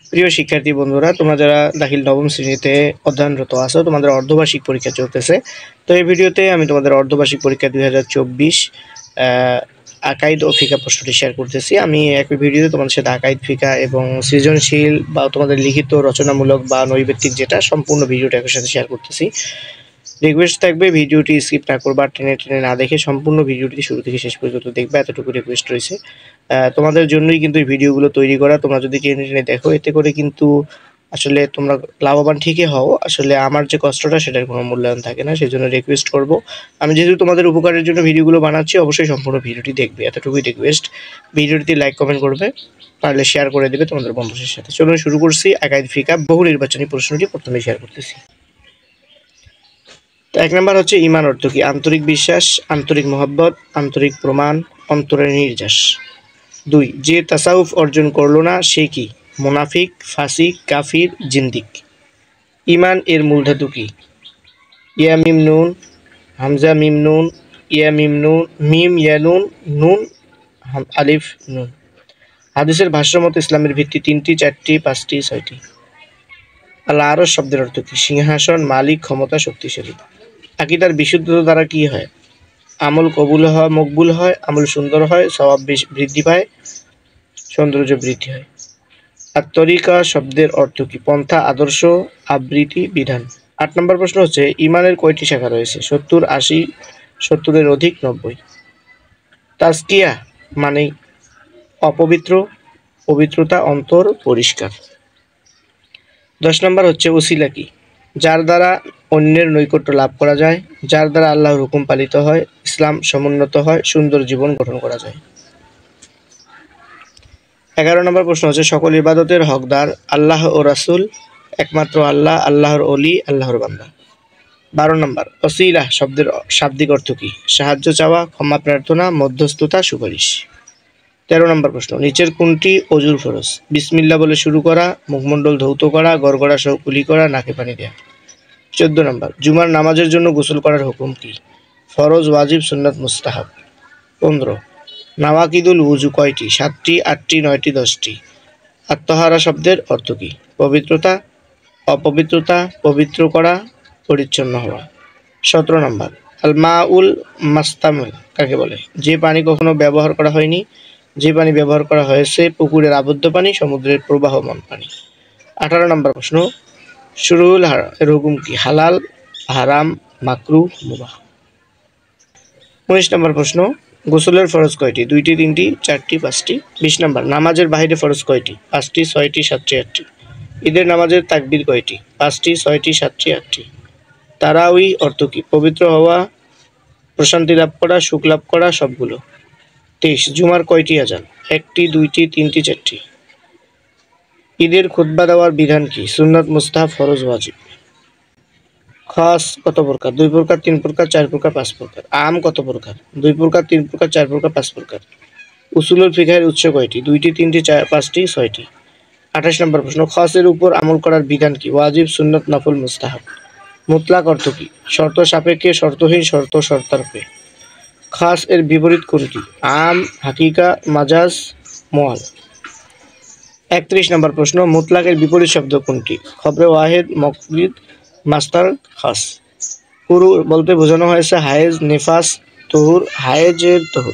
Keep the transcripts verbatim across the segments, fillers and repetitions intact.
প্রিয় শিক্ষার্থী বন্ধুরা, তোমরা যারা দাখিল নবম শ্রেণীতে অধ্যয়নরত আছো, তোমাদের অর্ধবার্ষিক পরীক্ষা চলতেছে। তো এই ভিডিওতে আমি তোমাদের অর্ধবার্ষিক পরীক্ষা দুই হাজার চব্বিশ আকাইদ ও ফিকা প্রশ্নটি শেয়ার করতেছি। আমি একই ভিডিওতে তোমাদের সাথে আকাইদ, ফিকা এবং সৃজনশীল বা তোমাদের লিখিত, রচনামূলক বা নৈবেত্তিক যেটা সম্পূর্ণ ভিডিওটা একই সাথে শেয়ার করতেছি। রিকোয়েস্ট থাকবে ভিডিওটি স্কিপ না করবা, টেনে টেনে না দেখে সম্পূর্ণ ভিডিওটি শুরু থেকে শেষ পর্যন্ত দেখবে, এতটুকু রিকোয়েস্ট রয়েছে। তোমাদের জন্যই কিন্তু এই ভিডিওগুলো তৈরি করা। তোমরা যদি টেনে টেনে দেখো, এতে করে কিন্তু আসলে তোমরা লাভবান ঠিকই হও, আসলে আমার যে কষ্টটা সেটার কোনো মূল্যায়ন থাকে না। সেই জন্য রিকোয়েস্ট করবো, আমি যেহেতু তোমাদের উপকারের জন্য ভিডিওগুলো বানাচ্ছি, অবশ্যই সম্পূর্ণ ভিডিওটি দেখবে, এতটুকুই রিকোয়েস্ট। ভিডিওটি লাইক কমেন্ট করবে, পারলে শেয়ার করে দেবে তোমাদের বন্ধুদের সাথে। চলুন শুরু করছি। আকাইদ ফিকা বহু নির্বাচনী প্রশ্নটি প্রথমে শেয়ার করতেছি। তো এক নম্বর হচ্ছে ঈমান অর্থ কি? আন্তরিক বিশ্বাস, আন্তরিক মহব্বত, আন্তরিক প্রমাণ, অন্তরের নির্যাস। দুই, যে তাসাউফ অর্জন করলো না সে কি? মুনাফিক, ফাসিক, কাফির, জিন্দিক। ঈমান এর মূলধাতু কি? ইয়া মিম নুন, হামজা মিম নুন, ইয়া মিম নুন, মিম ইয়া নুন, নুন আলিফ নুন। হাদিসের ভাষ্য মতো ইসলামের ভিত্তি তিনটি, চারটি, পাঁচটি, ছয়টি। আল আরশ শব্দের অর্থ কি? সিংহাসন, মালিক, ক্ষমতা, শক্তিশালী। আকীদার বিশুদ্ধতা দ্বারা কি হয়? আমল কবুল হয়, মকবুল হয়, আমল সুন্দর হয়, সওয়াব বৃদ্ধি পায়, সৌন্দর্য বৃদ্ধি হয়। আর তরিকা শব্দের অর্থ কি? পন্থা, আদর্শ, আবৃত্তি, বিধান। আট নম্বর প্রশ্ন হচ্ছে ঈমানের কয়টি শাখা রয়েছে? সত্তর, আশি, সত্তরের অধিক, নব্বই। তাজকিয়া মানে অপবিত্র, পবিত্রতা, অন্তর পরিষ্কার। দশ নম্বর হচ্ছে ওসিলা কি? যার দ্বারা অন্যের নৈকট্য লাভ করা যায়, যার দ্বারা আল্লাহর হুকুম পালিত হয়, ইসলাম সমুন্নত হয়, সুন্দর জীবন গঠন করা যায়। এগারো নম্বর প্রশ্ন হচ্ছে সকল ইবাদতের হকদার আল্লাহ ও রাসূল, একমাত্র আল্লাহ, আল্লাহর অলি, আল্লাহর বান্দা। বারো নম্বর ওসিলা শব্দের শাব্দিক অর্থ কি? সাহায্য চাওয়া, ক্ষমা প্রার্থনা, মধ্যস্থতা, সুপারিশ। তেরো নম্বর প্রশ্ন নিচের কোনটি অজুর ফরজ? বিসমিল্লাহ বলে শুরু করা, মুখমণ্ডল ধৌত করা, গড়গড়া সহ কুলি করা, নাকে পানি দেওয়া। চোদ্দ নম্বর জুমার নামাজের জন্য গোসল করার হুকুম কি? ফরজ, ওয়াজিব, সুন্নাত, মুস্তাহাব। পনেরো নাওয়াকিদুল ওযু কয়টি? সাতটি, আটটি, নয়টি, দশটি। আত্মহারা শব্দের অর্থ কি? পবিত্রতা, অপবিত্রতা, পবিত্র করা, পরিচ্ছন্ন হওয়া। সতেরো নম্বর আল মাউল মাস্তামিল কাকে বলে? যে পানি কখনো ব্যবহার করা হয়নি, যে পানি ব্যবহার করা হয়েছে, পুকুরের আবদ্ধ পানি, সমুদ্রের প্রবাহমান পানি। আঠারো নম্বর প্রশ্ন শুরুল এর হুকুম কি? হালাল, হারাম, মাকরুহ, মুবাহ। উনিশ নম্বর প্রশ্ন গোসলের ফরজ কয়টি? দুইটি, তিনটি, চারটি, পাঁচটি। বিশ নম্বর নামাজের বাহিরে ফরজ কয়টি? পাঁচটি, ছয়টি, সাতটি, আটটি। ঈদের নামাজের তাকবীর কয়টি? পাঁচটি, ছয়টি, সাতটি, আটটি। তারাউই অর্থ কি? পবিত্র হওয়া, প্রশান্তি লাভ করা, সুখ লাভ করা, সবগুলো। তেইশ জুমার কয়টি আজান? একটি, দুইটি, তিনটি, চারটি। ঈদের খুতবা দেওয়ার বিধান কি? সুন্নাত, মুস্তাহাব, ফরজ, ওয়াজিব। খাস কত প্রকার? দুই প্রকার, তিন প্রকার, চার প্রকার, পাঁচ প্রকার। আম কত প্রকার? দুই প্রকার, তিন প্রকার, চার প্রকার, পাঁচ প্রকার। উসুলুল ফিকহের উৎস কয়টি? দুইটি, তিনটি, চার, পাঁচটি, ছয়টি। আঠাশ নম্বর প্রশ্ন খাসের উপর আমল করার বিধান কি? ওয়াজিব, সুন্নাত, নফল, মুস্তাহাব। মুতলাক অর্থ কি? শর্ত সাপেক্ষে, শর্তহীন, শর্ত শর্তারপে। খাস এর বিপরীত কোনটি? আম, হাকিকা, মাজাজ, মোয়াল। একত্রিশ নম্বর প্রশ্ন মুতলাকের বিপরীত শব্দ কোনটি? খবরে ওয়াহেদ, মকলিদ, মাস্তার, খাস। পুরু বলতে বোঝানো হয়েছে হায়েজ, নিফাস, তহুর। হায়েজের তহুর।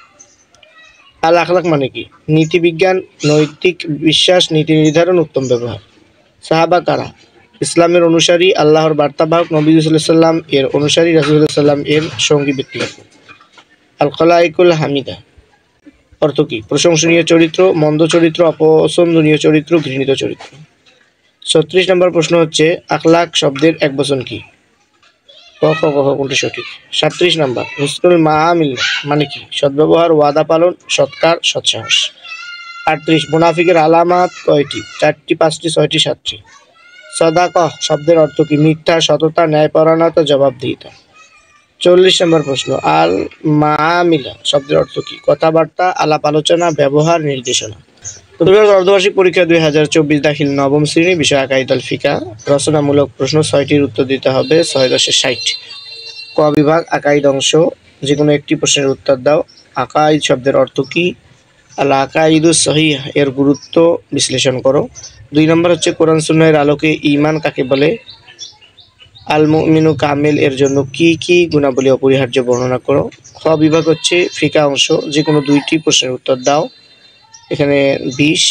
আল আখলাক মানে কি? নীতিবিজ্ঞান, নৈতিক বিশ্বাস, নীতি নির্ধারণ, উত্তম ব্যবহার। সাহাবা কারা? ইসলামের অনুসারী, আল্লাহর বার্তাবাহক, নবী সাল্লাল্লাহু আলাইহি ওয়াসাল্লাম এর অনুসারী, রাসূলুল্লাহ সাল্লাল্লাহু আলাইহি ওয়াসাল্লাম এর সঙ্গী ব্যক্তিগত। আল খলাইকুল হামিদা অর্থ কি? প্রশংসনীয় চরিত্র, মন্দ চরিত্র, অপছন্দনীয় চরিত্র, ঘৃণিত চরিত্র। ছত্রিশ নম্বর প্রশ্ন হচ্ছে আখলাক শব্দের এক বচন কি? ক খ গ ঘ কোনটি সঠিক? সাতত্রিশ নম্বর হুসনুল মাআমিল মানে কি? সদ্ব্যবহার, ওয়াদা পালন, সৎকার, সৎসাহস। আটত্রিশ মুনাফিকের আলামাত কয়টি? চারটি, পাঁচটি, ছয়টি, সাতটি। সাদাকাহ শব্দের অর্থ কি? মিথ্যা, সততা, ন্যায়পরায়ণতা, জবাবদিহিতা। চল্লিশ নম্বর প্রশ্ন আল মাআমিলা শব্দের অর্থ কি? কথাবার্তা, আলাপ আলোচনা, ব্যবহার, নির্দেশনা। অর্ধবার্ষিক পরীক্ষা দুই হাজার চব্বিশ দাখিল নবম শ্রেণী, বিষয় আকাইদ আল ফিকা। রচনামূলক প্রশ্ন ছয়টির উত্তর দিতে হবে। ছয় দশে ষাট। ক বিভাগ আকাইদ অংশ, যে কোনো একটি প্রশ্নের উত্তর দাও। আকাইদ শব্দের অর্থ কি? আল আকাইদুস সহিহ এর গুরুত্ব বিশ্লেষণ করো। দুই নম্বর হচ্ছে কোরআন সুন্নাহের আলোকে ঈমান কাকে বলে। আল মুমিনু কামিল এর জন্য কি কি গুণাবলী অপরিহার্য বর্ণনা করো। খ বিভাগ হচ্ছে ফিকা অংশ, যে কোনো দুইটি প্রশ্নের উত্তর দাও। এখানে বিশ।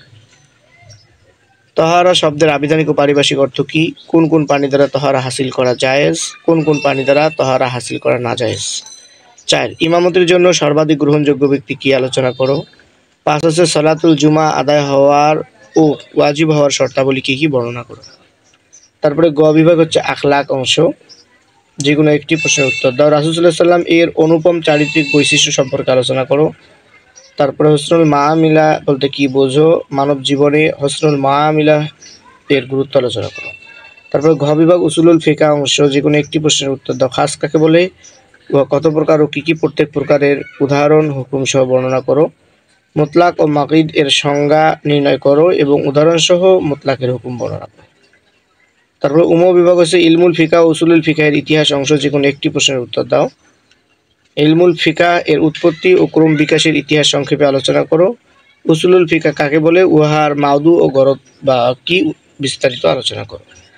তহারা শব্দের আবিধানিক ও পারিভাষিক অর্থ কি। কোন কোন পানি দ্বারা তহারা হাসিল করা জায়েজ, কোন কোন পানি দ্বারা তহারা হাসিল করা না জায়েজ। চার ইমামতের জন্য সর্বাধিক গ্রহণযোগ্য ব্যক্তি কি, আলোচনা করো। পাঁচ হচ্ছে সালাতুল জুমা আদায় হওয়ার ও ওয়াজিব হওয়ার শর্তাবলী কি কি বর্ণনা করো। তারপরে গ বিভাগ হচ্ছে আখলাক অংশ, যে কোনো একটি প্রশ্নের উত্তর দাও। রাসূল সাল্লাল্লাহু আলাইহি সাল্লাম এর অনুপম চারিত্রিক বৈশিষ্ট্য সম্পর্কে আলোচনা করো। তারপরে হসনুল মাআমিলা বলতে কি বোঝো, মানব জীবনে হসনুল মাআমিলা এর গুরুত্ব আলোচনা করো। তারপরে ঘ বিভাগ উসুলুল ফিকা অংশ, যে কোনো একটি প্রশ্নের উত্তর দাও। খাস কাকে বলে, কত প্রকার ও কি কি, প্রত্যেক প্রকারের উদাহরণ হুকুম সহ বর্ণনা করো। মুতলাক ও মাকিদ এর সংজ্ঞা নির্ণয় করো এবং উদাহরণ সহ মুতলাকের হুকুম বর্ণনা করো। তারপরে উম বিভাগ হচ্ছে ইলমুল ফিকা ও উসুলুল ফিকা এর ইতিহাস অংশ, যে কোনো একটি প্রশ্নের উত্তর দাও। ইলমুল ফিকা এর উৎপত্তি ও ক্রম বিকাশের ইতিহাস সংক্ষেপে আলোচনা করো। উসুলুল ফিকা কাকে বলে, উহার মাউদু ও গরদ বা কি, বিস্তারিত আলোচনা করো।